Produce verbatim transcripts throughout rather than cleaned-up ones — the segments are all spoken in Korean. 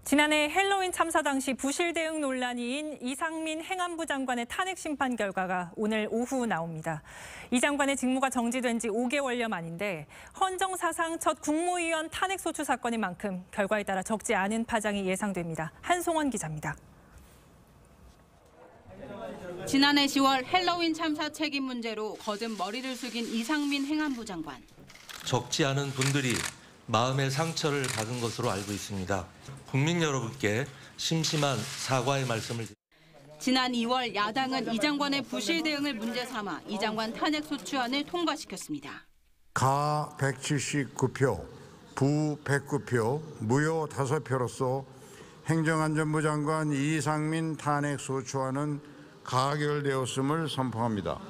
지난해 헬로윈 참사 당시 부실 대응 논란인 이상민 행안부 장관의 탄핵 심판 결과가 오늘 오후 나옵니다. 이 장관의 직무가 정지된 지 오 개월여 만인데 헌정 사상 첫 국무위원 탄핵 소추 사건인 만큼 결과에 따라 적지 않은 파장이 예상됩니다. 한송원 기자입니다. 지난해 시월 헬로윈 참사 책임 문제로 거듭 머리를 숙인 이상민 행안부 장관. 적지 않은 분들이 마음의 상처를 받은 것으로 알고 있습니다. 국민 여러분께 심심한 사과의 말씀을 드립니다. 지난 이월 야당은 이 장관의 부실 대응을 문제 삼아 이 장관 탄핵 소추안을 통과시켰습니다. 가 백칠십구 표, 부 백구 표, 무효 다섯 표로서 행정안전부 장관 이상민 탄핵 소추안은 가결되었음을 선포합니다.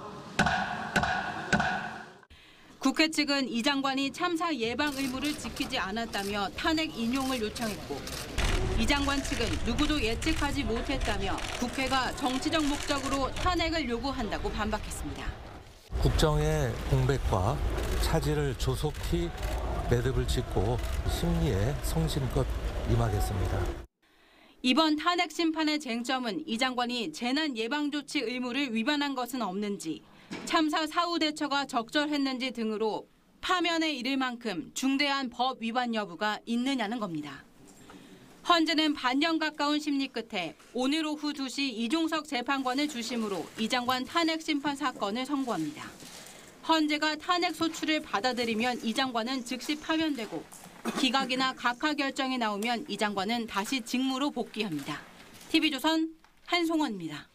국회 측은 이 장관이 참사 예방 의무를 지키지 않았다며 탄핵 인용을 요청했고, 이 장관 측은 누구도 예측하지 못했다며 국회가 정치적 목적으로 탄핵을 요구한다고 반박했습니다. 국정의 공백과 차질을 조속히 매듭을 짓고 심리에 성심껏 임하겠습니다. 이번 탄핵 심판의 쟁점은 이 장관이 재난 예방 조치 의무를 위반한 것은 없는지, 참사 사후 대처가 적절했는지 등으로 파면에 이를 만큼 중대한 법 위반 여부가 있느냐는 겁니다. 헌재는 반년 가까운 심리 끝에 오늘 오후 두 시 이종석 재판관을 주심으로 이 장관 탄핵 심판 사건을 선고합니다. 헌재가 탄핵 소추를 받아들이면 이 장관은 즉시 파면되고, 기각이나 각하 결정이 나오면 이 장관은 다시 직무로 복귀합니다. 티비조선 한송원입니다.